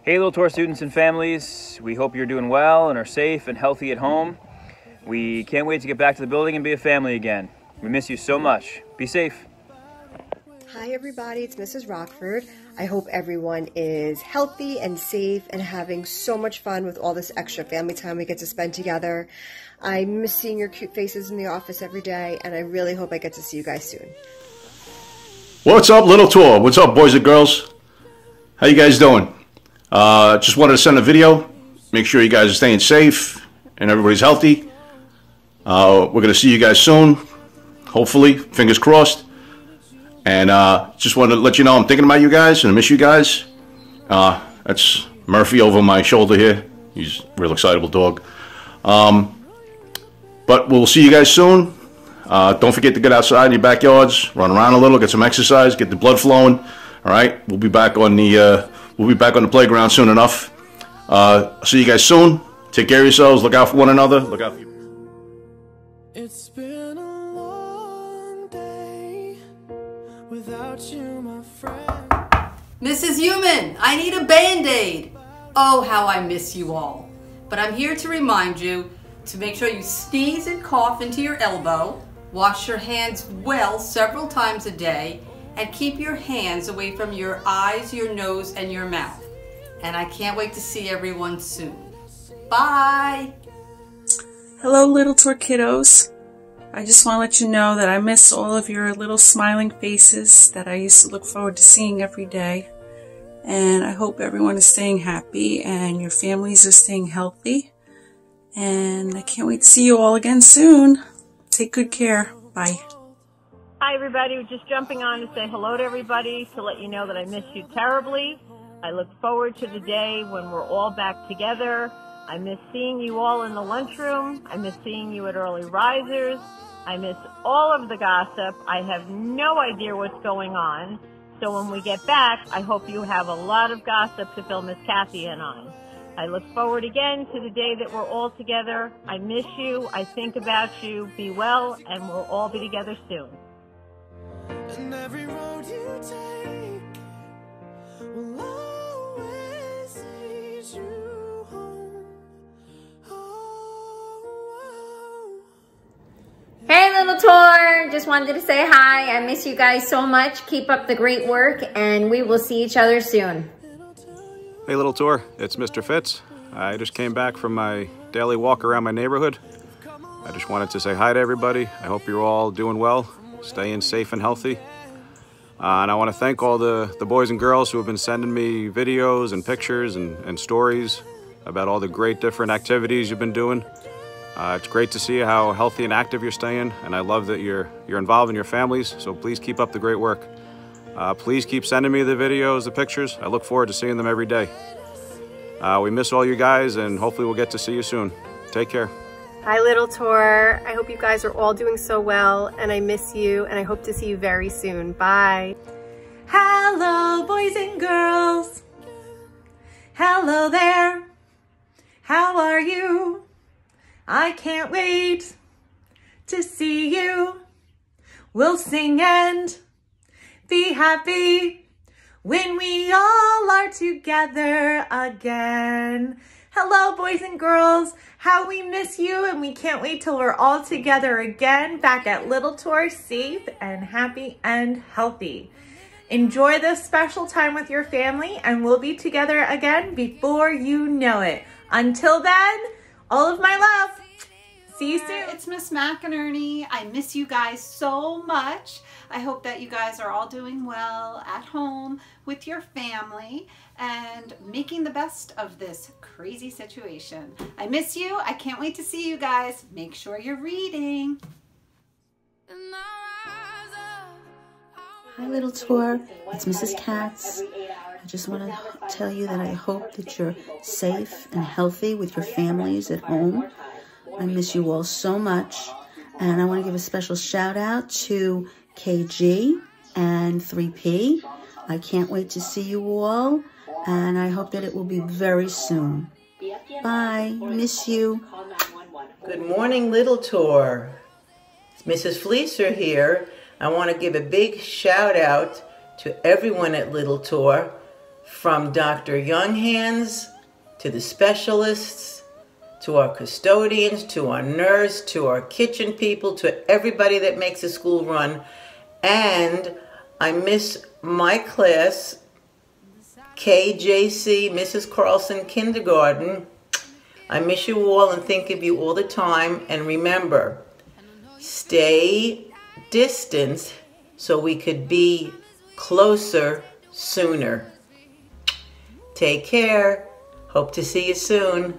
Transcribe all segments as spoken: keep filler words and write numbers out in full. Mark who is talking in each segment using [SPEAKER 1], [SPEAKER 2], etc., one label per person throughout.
[SPEAKER 1] Hey Little Tour students and families, we hope you're doing well and are safe and healthy at home. We can't wait to get back to the building and be a family again. We miss you so much. Be safe.
[SPEAKER 2] Hi everybody, it's Missus Rockford. I hope everyone is healthy and safe and having so much fun with all this extra family time we get to spend together. I miss seeing your cute faces in the office every day, and I really hope I get to see you guys soon.
[SPEAKER 3] What's up, Little Tour? What's up, boys and girls? How you guys doing? Uh, just wanted to send a video. Make sure you guys are staying safe and everybody's healthy. Uh, we're going to see you guys soon. Hopefully, fingers crossed. And uh, just wanted to let you know I'm thinking about you guys and I miss you guys. Uh, that's Murphy over my shoulder here. He's a real excitable dog. Um, but we'll see you guys soon. Uh, don't forget to get outside in your backyards, run around a little, get some exercise, get the blood flowing. All right, we'll be back on the uh, we'll be back on the playground soon enough. Uh, see you guys soon. Take care of yourselves. Look out for one another. Look out for you.
[SPEAKER 4] It's been a long day without you, my friend.
[SPEAKER 5] Missus Human, I need a Band-Aid. Oh, how I miss you all. But I'm here to remind you to make sure you sneeze and cough into your elbow, wash your hands well several times a day, and keep your hands away from your eyes, your nose, and your mouth. And I can't wait to see everyone soon. Bye!
[SPEAKER 6] Hello, Little Tour kiddos. I just want to let you know that I miss all of your little smiling faces that I used to look forward to seeing every day. And I hope everyone is staying happy and your families are staying healthy. And I can't wait to see you all again soon. Take good care. Bye.
[SPEAKER 7] Hi everybody, we're just jumping on to say hello to everybody, to let you know that I miss you terribly. I look forward to the day when we're all back together. I miss seeing you all in the lunchroom. I miss seeing you at Early Risers. I miss all of the gossip. I have no idea what's going on. So when we get back, I hope you have a lot of gossip to fill Miss Kathy in on. I look forward again to the day that we're all together. I miss you. I think about you. Be well, and we'll all be together soon.
[SPEAKER 4] And every road you take will always lead you home. Oh, oh.
[SPEAKER 8] Hey Little Tour, just wanted to say hi. I miss you guys so much. Keep up the great work and we will see each other soon.
[SPEAKER 9] Hey Little Tour, it's Mister Fitz. I just came back from my daily walk around my neighborhood. I just wanted to say hi to everybody. I hope you're all doing well, staying safe and healthy. Uh, and I want to thank all the, the boys and girls who have been sending me videos and pictures and, and stories about all the great different activities you've been doing. Uh, it's great to see how healthy and active you're staying, and I love that you're, you're involved in your families, so please keep up the great work. Uh, please keep sending me the videos, the pictures. I look forward to seeing them every day. Uh, we miss all you guys, and hopefully we'll get to see you soon. Take care.
[SPEAKER 10] Hi Little Tour, I hope you guys are all doing so well, and I miss you, and I hope to see you very soon. Bye.
[SPEAKER 11] Hello boys and girls. Hello there. How are you? I can't wait to see you. We'll sing and be happy when we all are together again. Hello, boys and girls. How we miss you, and we can't wait till we're all together again back at Little Tour, safe and happy and healthy. Enjoy this special time with your family, and we'll be together again before you know it. Until then, all of my love. See you soon.
[SPEAKER 12] It's Miss McInerney. I miss you guys so much. I hope that you guys are all doing well at home with your family and making the best of this crazy situation. I miss you. I can't wait to see you guys. Make sure you're reading.
[SPEAKER 13] Hi Little Tour, it's Missus Katz. I just want to tell you that I hope that you're safe and healthy with your families at home. I miss you all so much, and I want to give a special shout out to K G and three P. I can't wait to see you all, and I hope that it will be very soon. Bye. Miss you.
[SPEAKER 14] Good morning, Little Tour. It's Missus Fleeser here. I want to give a big shout out to everyone at Little Tour from Doctor Younghands to the specialists, to our custodians, to our nurse, to our kitchen people, to everybody that makes the school run. And I miss my class, K J C, Missus Carlson Kindergarten. I miss you all and think of you all the time. And remember, stay distant so we could be closer sooner. Take care. Hope to see you soon.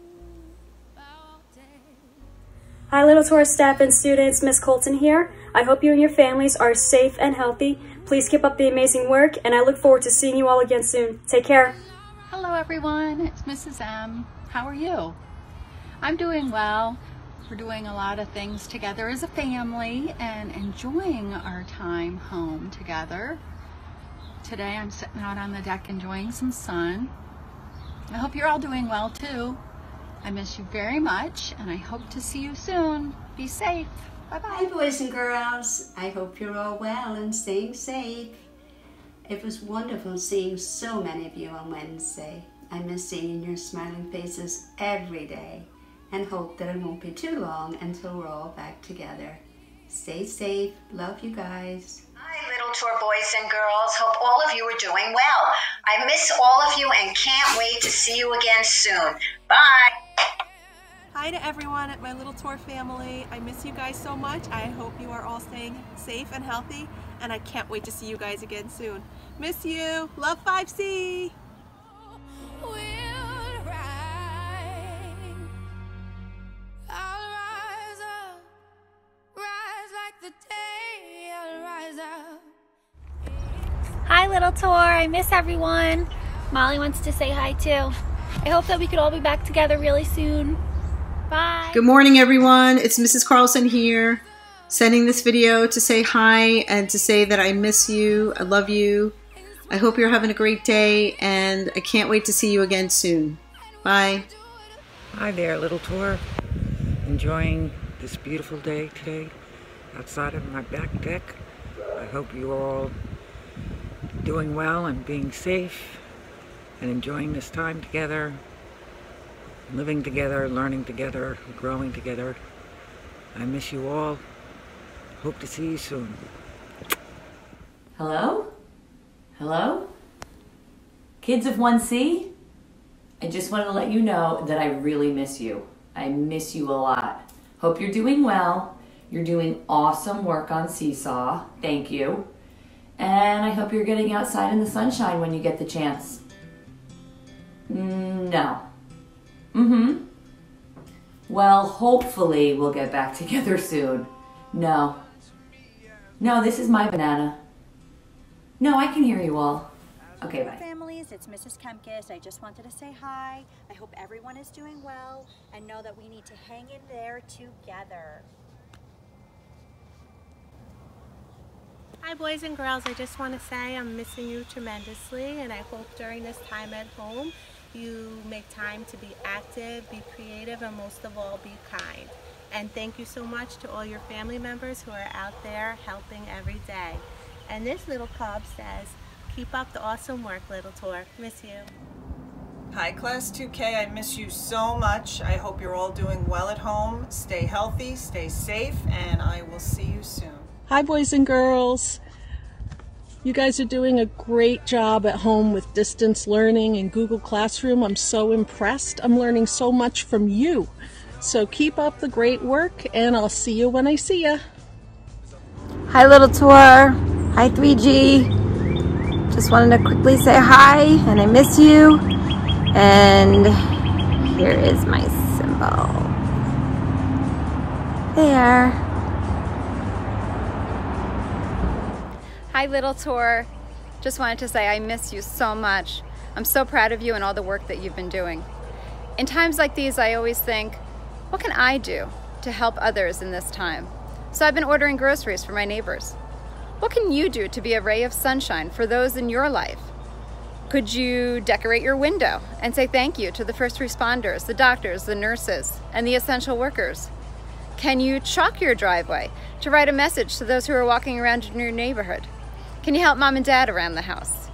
[SPEAKER 15] Hi Little Tour staff and students, Miss Colton here. I hope you and your families are safe and healthy. Please keep up the amazing work and I look forward to seeing you all again soon. Take care.
[SPEAKER 16] Hello everyone, it's Missus M. How are you? I'm doing well. We're doing a lot of things together as a family and enjoying our time home together. Today I'm sitting out on the deck enjoying some sun. I hope you're all doing well too. I miss you very much and I hope to see you soon. Be safe. Bye-bye.
[SPEAKER 17] Hi boys and girls. I hope you're all well and staying safe. It was wonderful seeing so many of you on Wednesday. I miss seeing your smiling faces every day and hope that it won't be too long until we're all back together. Stay safe. Love you guys.
[SPEAKER 18] Hi, Little Tour boys and girls. Hope all of you are doing well. I miss all of you and can't wait to see you again soon. Bye.
[SPEAKER 19] Hi to everyone at my Little Tour family. I miss you guys so much. I hope you are all staying safe and healthy, and I can't wait to see you guys again soon. Miss you. Love five C.
[SPEAKER 20] Hi Little Tour, I miss everyone. Molly wants to say hi too. I hope that we could all be back together really soon. Bye.
[SPEAKER 21] Good morning everyone, it's Missus Carlson here, sending this video to say hi and to say that I miss you, I love you. I hope you're having a great day and I can't wait to see you again soon. Bye.
[SPEAKER 22] Hi there Little Tour, enjoying this beautiful day today outside of my back deck. I hope you are all doing well and being safe and enjoying this time together, living together, learning together, growing together. I miss you all. Hope to see you soon.
[SPEAKER 23] Hello? Hello? Kids of one C? I just wanted to let you know that I really miss you. I miss you a lot. Hope you're doing well. You're doing awesome work on Seesaw. Thank you. And I hope you're getting outside in the sunshine when you get the chance. Mm, no. Mm-hmm. Well, hopefully we'll get back together soon. No. No, this is my banana. No, I can hear you all. Okay, bye.
[SPEAKER 24] Families, it's Missus Kemkis. I just wanted to say hi. I hope everyone is doing well and know that we need to hang in there together.
[SPEAKER 25] Hi boys and girls, I just want to say I'm missing you tremendously and I hope during this time at home you make time to be active, be creative, and most of all be kind. And thank you so much to all your family members who are out there helping every day. And this little cub says, keep up the awesome work, Little Tour. Miss you.
[SPEAKER 26] Hi Class two K, I miss you so much. I hope you're all doing well at home. Stay healthy, stay safe, and I will see you soon.
[SPEAKER 27] Hi boys and girls. You guys are doing a great job at home with distance learning and Google Classroom. I'm so impressed. I'm learning so much from you. So keep up the great work and I'll see you when I see you.
[SPEAKER 8] Hi Little Tour. Hi three G. Just wanted to quickly say hi and I miss you. And here is my symbol. There.
[SPEAKER 28] Hi Little Tour, just wanted to say I miss you so much. I'm so proud of you and all the work that you've been doing. In times like these, I always think, what can I do to help others in this time? So I've been ordering groceries for my neighbors. What can you do to be a ray of sunshine for those in your life? Could you decorate your window and say thank you to the first responders, the doctors, the nurses, and the essential workers? Can you chalk your driveway to write a message to those who are walking around in your neighborhood? Can you help mom and dad around the house?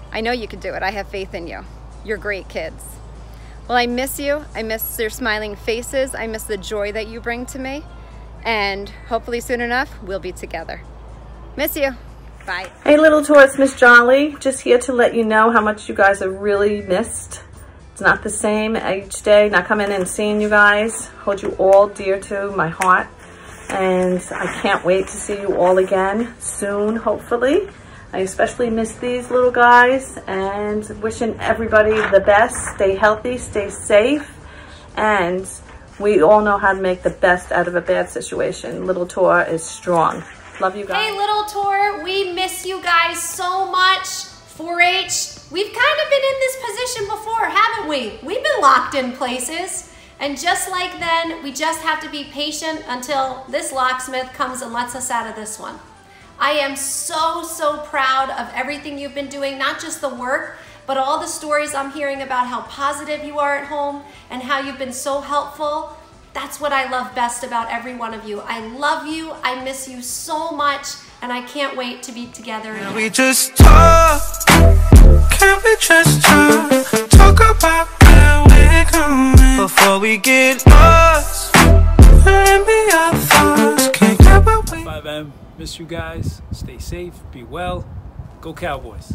[SPEAKER 28] I know you can do it. I have faith in you. You're great kids. Well, I miss you. I miss your smiling faces. I miss the joy that you bring to me. And hopefully soon enough, we'll be together. Miss you. Bye.
[SPEAKER 1] Hey little tourists, Miss Jolly. Just here to let you know how much you guys have really missed. It's not the same each day, not coming in and seeing you guys. Hold you all dear to my heart. And I can't wait to see you all again soon, hopefully. I especially miss these little guys and wishing everybody the best. Stay healthy, stay safe, and we all know how to make the best out of a bad situation. Little Tor is strong. Love you guys.
[SPEAKER 2] Hey Little Tor, we miss you guys so much. four H, we've kind of been in this position before, haven't we? We've been locked in places. And just like then, we just have to be patient until this locksmith comes and lets us out of this one. I am so, so proud of everything you've been doing, not just the work, but all the stories I'm hearing about how positive you are at home and how you've been so helpful. That's what I love best about every one of you. I love you, I miss you so much, and I can't wait to be together again.
[SPEAKER 3] Can we just talk? Can we just talk? Talk about where we're going before we get lost. Let me our thoughts. Can't get away.
[SPEAKER 4] five M, miss you guys. Stay safe, be well. Go Cowboys.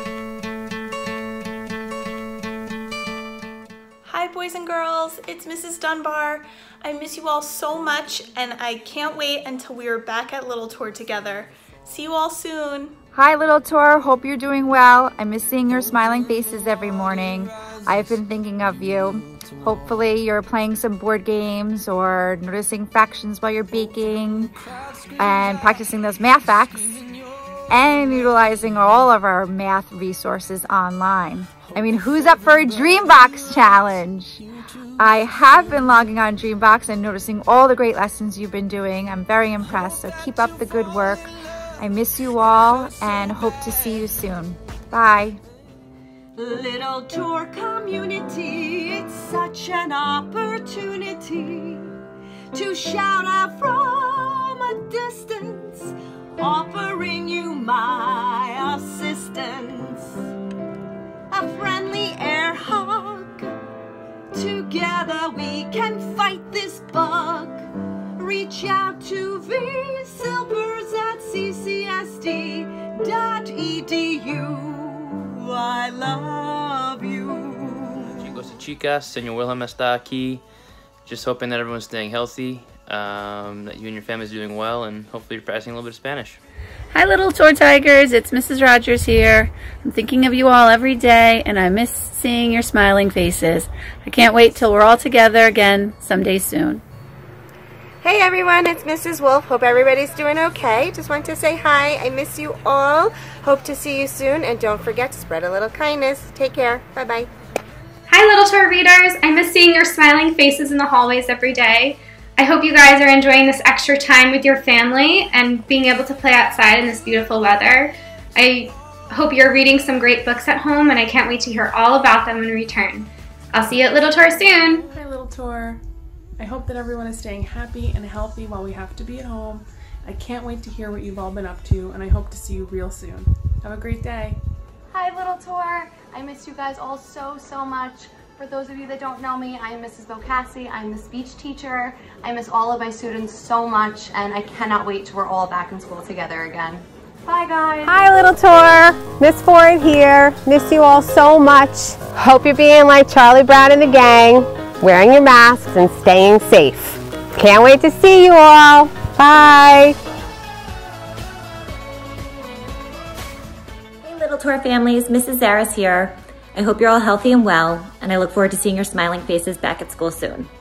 [SPEAKER 5] Hi boys and girls, it's Missus Dunbar. I miss you all so much and I can't wait until we are back at Little Tour together. See you all soon.
[SPEAKER 28] Hi Little Tor, hope you're doing well. I miss seeing your smiling faces every morning. I've been thinking of you. Hopefully you're playing some board games or noticing fractions while you're baking and practicing those math facts and utilizing all of our math resources online. I mean, who's up for a Dreambox challenge? I have been logging on Dreambox and noticing all the great lessons you've been doing. I'm very impressed, so keep up the good work. I miss you all and hope to see you soon. Bye.
[SPEAKER 6] Little Tour community, it's such an opportunity to shout out from a distance, offering you my assistance. A friendly air hug, together we can fight this bug. Reach out to V Silvers at c c s d dot e d u. I love you.
[SPEAKER 7] Chicos y chicas, Señor Wilhelm está aquí. Just hoping that everyone's staying healthy, um, that you and your family's doing well, and hopefully you're practicing a little bit of Spanish.
[SPEAKER 28] Hi Little Tour Tigers, it's Missus Rogers here. I'm thinking of you all every day and I miss seeing your smiling faces. I can't wait till we're all together again someday soon.
[SPEAKER 10] Hey everyone, it's Missus Wolf. Hope everybody's doing okay. Just want to say hi. I miss you all. Hope to see you soon, and don't forget to spread a little kindness. Take care. Bye-bye.
[SPEAKER 9] Hi Little Tour readers. I miss seeing your smiling faces in the hallways every day. I hope you guys are enjoying this extra time with your family and being able to play outside in this beautiful weather. I hope you're reading some great books at home, and I can't wait to hear all about them in return. I'll see you at Little Tour soon.
[SPEAKER 29] Hi Little Tour. I hope that everyone is staying happy and healthy while we have to be at home. I can't wait to hear what you've all been up to, and I hope to see you real soon. Have a great day.
[SPEAKER 30] Hi Little Tour. I miss you guys all so, so much. For those of you that don't know me, I am Missus Bocassi. I'm the speech teacher. I miss all of my students so much, and I cannot wait till we're all back in school together again. Bye guys.
[SPEAKER 10] Hi Little Tour. Miss Ford here. Miss you all so much. Hope you're being like Charlie Brown and the gang, wearing your masks and staying safe. Can't wait to see you all. Bye.
[SPEAKER 31] Hey Little Tour families, Missus Zaris here. I hope you're all healthy and well, and I look forward to seeing your smiling faces back at school soon.